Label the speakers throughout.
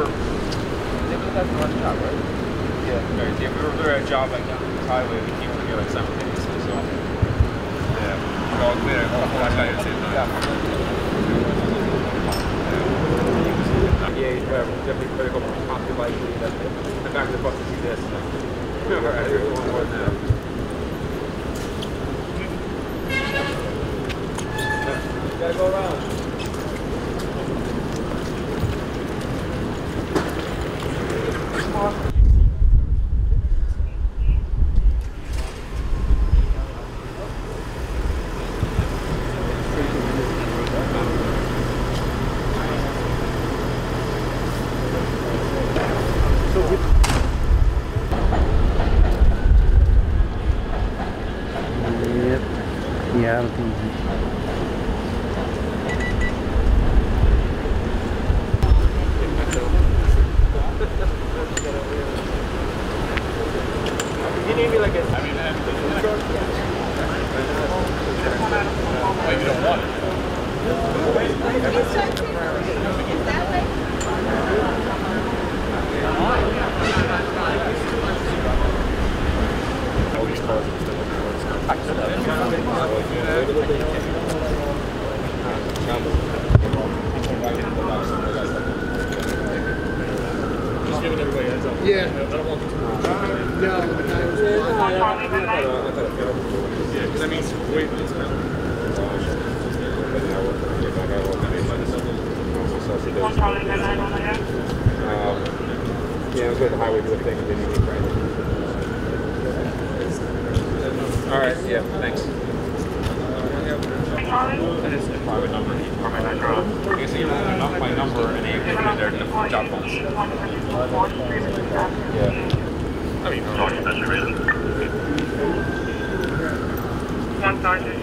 Speaker 1: were. They were the one job, right? Yeah. Right. Yeah, we were there at a job like down this highway. We came over here like simultaneously. So. Yeah. We all clear. All flash out at the same time. Yeah. Yeah. Definitely very good. Positive light. I'm back to the bus to see this. All right. Here's one more now. Gotta go around.
Speaker 2: Yeah, I don't think
Speaker 1: you need me like this. I mean, you don't want it. All these cars are still I could have. Just giving everybody heads up.
Speaker 3: Yeah.
Speaker 1: I don't want to.
Speaker 3: No, the guy was
Speaker 1: yeah, because that means wait. Yeah, I'm going to the highway to the thing and then you need right. All right, yeah, thanks. That is the private number. I guess you know my number and you can put in there the job phones. Yeah. I mean, one sergeant.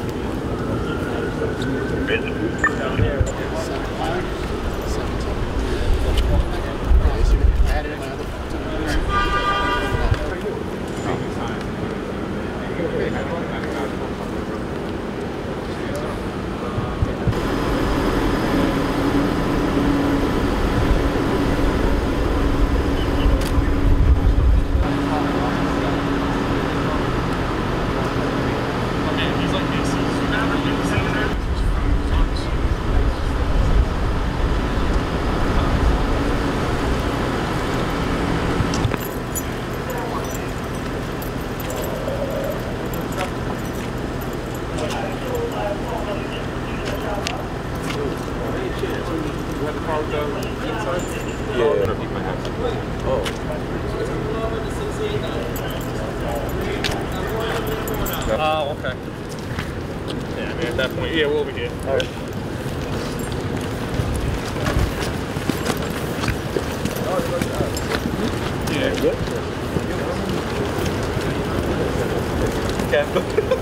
Speaker 1: Oh, okay. Yeah, I mean, at that point, yeah, we'll be here. All right. Yeah. Okay.